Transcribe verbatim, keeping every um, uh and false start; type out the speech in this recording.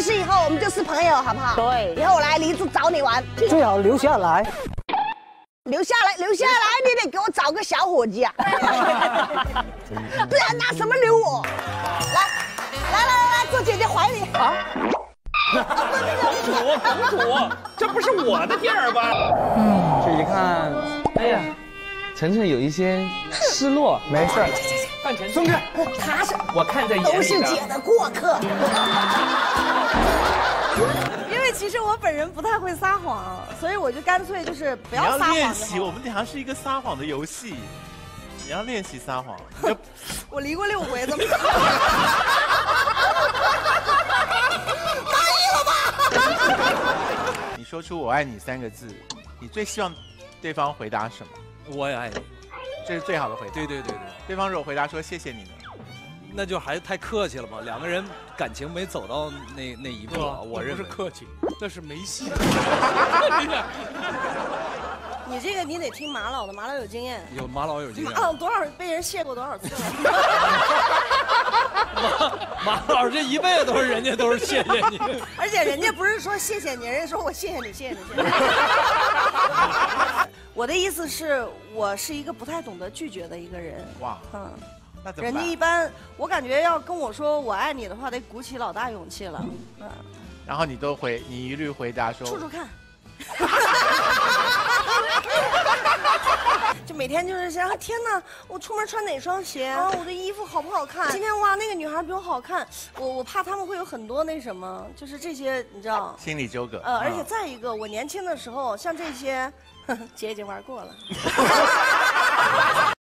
实以后我们就是朋友，好不好？ 对， 以后我来黎族找你玩， 最好留下来。 留下来，留下来，你得给我找个小伙计啊，不然拿什么留我？来，来来来来，坐姐姐怀里啊！ 公主，公主，这不是我的地儿吧？ 这一看，哎呀，晨晨有一些失落。 没事， 范晨， 松开。 他是我看在眼里的。 都是姐的过客。 因为其实我本人不太会撒谎，所以我就干脆就是不要撒谎。 你要练习，我们俩是一个撒谎的游戏，你要练习撒谎。 我离过六回，怎么？ 满意了吧？ 你说出“我爱你”三个字，你最希望对方回答什么？ 我也爱你， 这是最好的回答。 对对对对。 对方如果回答说谢谢你呢？ 那就还太客气了嘛，两个人感情没走到那那一步啊，我认为不是客气，那是没戏。 你这个你得听马老的，马老有经验。 有马老有经验。 马老多少被人谢过多少次了？ 马马老这一辈子都是人家都是谢谢你， 而且人家不是说谢谢你，人家说我谢谢你，谢谢你，谢谢你。我的意思是我是一个不太懂得拒绝的一个人。哇，嗯。 那怎么办？ 人家一般，我感觉要跟我说我爱你的话，得鼓起老大勇气了。嗯。 然后你都回，你一律回答说。 处处看。就每天就是想，天哪，我出门穿哪双鞋啊？我的衣服好不好看？今天哇，那个女孩比我好看，我我怕他们会有很多那什么，就是这些，你知道？ 心理纠葛。 呃，而且再一个，我年轻的时候像这些，姐已经玩过了。